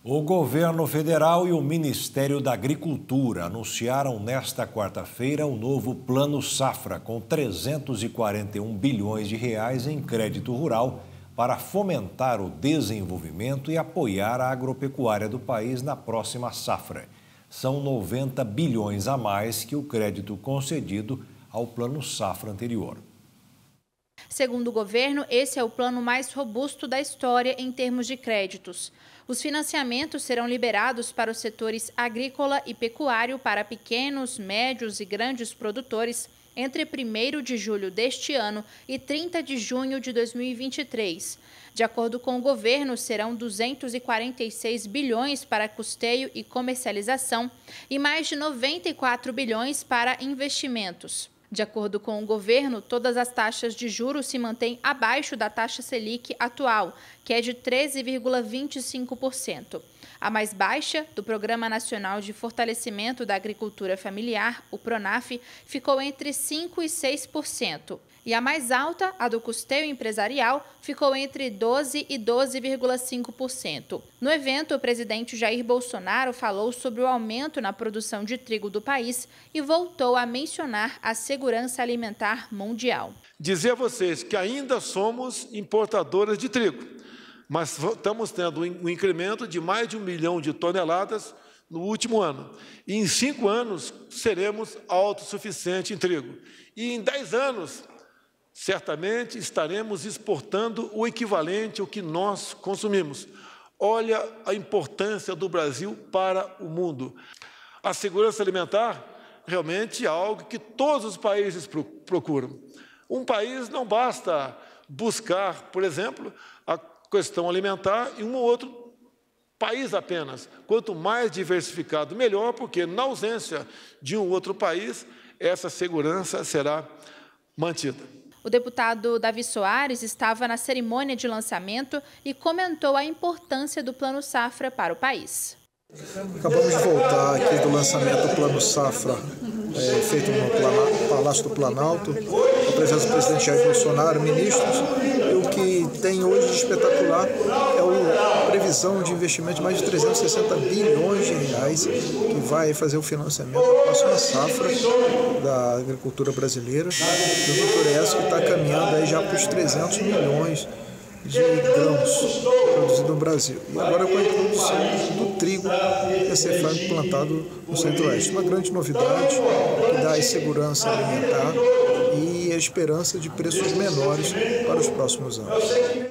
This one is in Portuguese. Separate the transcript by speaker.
Speaker 1: O governo federal e o Ministério da Agricultura anunciaram nesta quarta-feira o novo Plano Safra, com 341 bilhões de reais em crédito rural para fomentar o desenvolvimento e apoiar a agropecuária do país na próxima safra. São 90 bilhões a mais que o crédito concedido ao Plano Safra anterior.
Speaker 2: Segundo o governo, esse é o plano mais robusto da história em termos de créditos. Os financiamentos serão liberados para os setores agrícola e pecuário para pequenos, médios e grandes produtores entre 1º de julho deste ano e 30 de junho de 2023. De acordo com o governo, serão 246 bilhões para custeio e comercialização e mais de 94 bilhões para investimentos. De acordo com o governo, todas as taxas de juros se mantêm abaixo da taxa Selic atual, que é de 13,25%. A mais baixa, do Programa Nacional de Fortalecimento da Agricultura Familiar, o PRONAF, ficou entre 5% e 6%. E a mais alta, a do custeio empresarial, ficou entre 12% e 12,5%. No evento, o presidente Jair Bolsonaro falou sobre o aumento na produção de trigo do país e voltou a mencionar a segurança alimentar mundial.
Speaker 3: Dizer a vocês que ainda somos importadoras de trigo, mas estamos tendo um incremento de mais de 1 milhão de toneladas no último ano. E em 5 anos seremos autossuficientes em trigo. E em 10 anos, certamente estaremos exportando o equivalente ao que nós consumimos. Olha a importância do Brasil para o mundo. A segurança alimentar realmente é algo que todos os países procuram. Um país não basta buscar, por exemplo, a questão alimentar em um ou outro país apenas. Quanto mais diversificado, melhor, porque na ausência de um outro país, essa segurança será mantida.
Speaker 2: O deputado Davi Soares estava na cerimônia de lançamento e comentou a importância do Plano Safra para o país.
Speaker 4: Acabamos de voltar aqui do lançamento do Plano Safra, feito no Palácio do Planalto, com a presença do presidente Jair Bolsonaro, ministros, e o que tem hoje de espetacular é a previsão de investimento de mais de 360 bilhões de reais, que vai fazer o financiamento da próxima safra da agricultura brasileira, e o doutor ESC está caminhando aí já para os 300 milhões de grãos produzidos no Brasil. E agora com a introdução do trigo que vai ser plantado no Centro-Oeste. Uma grande novidade que dá segurança alimentar e a esperança de preços menores para os próximos anos.